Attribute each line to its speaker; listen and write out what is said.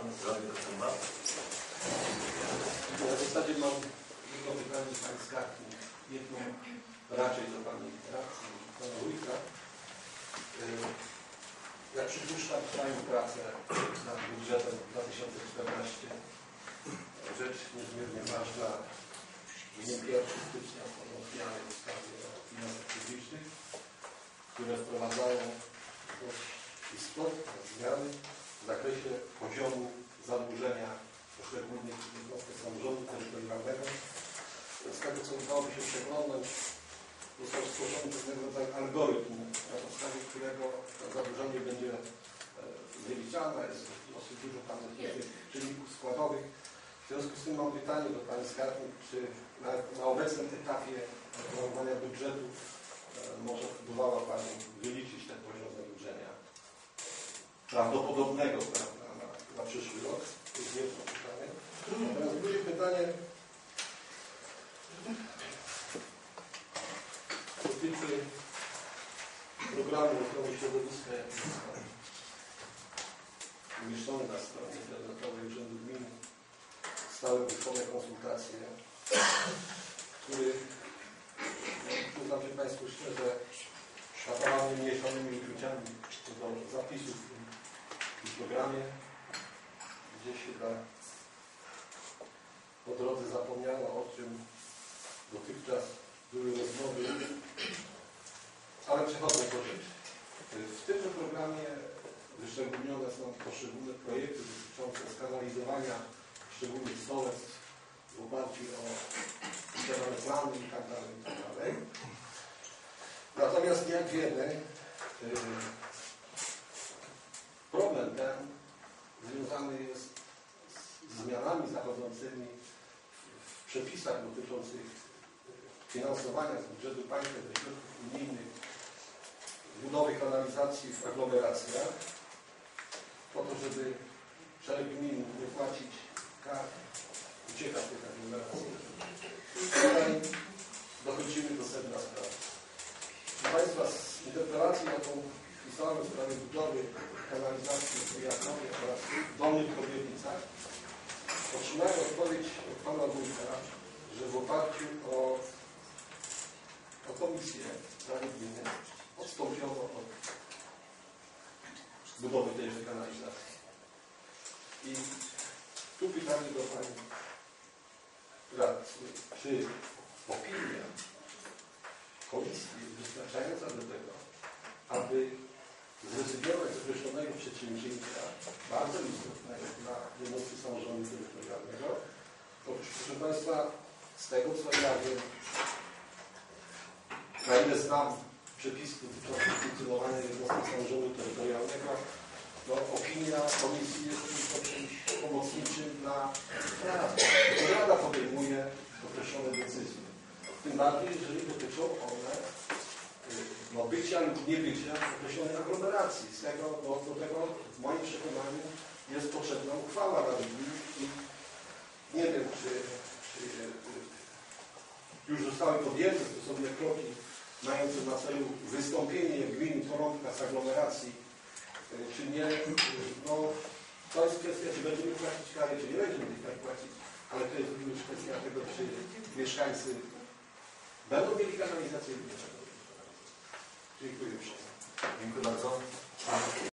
Speaker 1: Pan radny Kocymba.
Speaker 2: Ja w zasadzie mam jedno pytanie z Pani skarbnik, jedno raczej do Pani radcy, Pana Wójta. Jak przypuszczam, trwają prace nad budżetem 2014. Rzecz niezmiernie ważna. W dniu 1 stycznia wchodzą zmiany w ustawie o finansach publicznych, które wprowadzają dość istotne zmiany w zakresie poziomu zadłużenia poszczególnych jednostek samorządu terytorialnego. Z tego, co udało mi się przeglądać, został stworzony pewnego rodzaju algorytm, na podstawie którego to zadłużenie będzie wyliczane. Jest dosyć dużo tam czynników składowych. W związku z tym mam pytanie do Pani skarbnik, czy na obecnym etapie planowania budżetu może próbowała Pani wyliczyć ten poziom zadłużenia prawdopodobnego, prawda, na przyszły rok? To jest jedno pytanie. Natomiast drugie pytanie dotyczy programu ochrony środowiska i umieszczony na stronie internetowej Urzędu Gminy stałe wyszkolne konsultacje, który, przyznam się Państwu szczerze, szatowany mniejszymi uczuciami do zapisów w tym programie, gdzieś chyba po drodze zapomniano, o czym dotychczas były rozmowy, ale przechodząc do rzeczy. W tym programie wyszczególnione są poszczególne projekty dotyczące skanalizowania poszczególnych sołectw w oparciu o posiadane plany itd. Natomiast jak wiemy, problem ten związany jest z zmianami zachodzącymi w przepisach dotyczących finansowania z budżetu państwa ze środków unijnych budowy kanalizacji w aglomeracjach, po to, żeby szereg gmin nie płacić kar, ucieka w tych aglomeracjach. Tutaj dochodzimy do sedna sprawy. Proszę Państwa, z interpelacji, jaką pisałem w sprawie budowy kanalizacji w Kujakowie oraz w Dolnych Kobiewicach, otrzymałem odpowiedź od Pana Wójta, że w oparciu o komisję Rady Gminy odstąpiono od budowy tejże kanalizacji. I tu pytanie do Pani radcy, czy opinia komisji jest wystarczająca do tego, aby zrezygnować z określonego przedsięwzięcia bardzo istotnego dla jednostki samorządu terytorialnego? Otóż, proszę Państwa, z tego co ja wiem, na ile znam przepisy dotyczące funkcjonowania jednostki samorządu terytorialnego, to opinia komisji jest tylko czymś pomocniczym dla Rady. Rada podejmuje określone decyzje. Tym bardziej, jeżeli dotyczą one bycia lub niebycia określonej aglomeracji. Z tego, do tego w moim przekonaniu jest potrzebna uchwała Rady Gminy i nie wiem, czy już zostały podjęte stosowne kroki mające na celu wystąpienie gmin Porąbka z aglomeracji, czy nie. No, to jest kwestia, czy będziemy płacić kary, czy nie będziemy tych kar płacić, ale to jest również kwestia tego, czy mieszkańcy będą mieli kanalizację lub nie będą mieli kanalizację. Dziękuję uprzejmie.
Speaker 1: Dziękuję bardzo.